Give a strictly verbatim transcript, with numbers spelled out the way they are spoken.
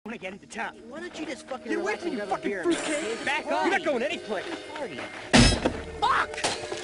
want to get into town. Why don't you just fucking Get away relax from and your grab a fucking beer? fruitcake! Back You're off! not going anyplace! Party. Fuck!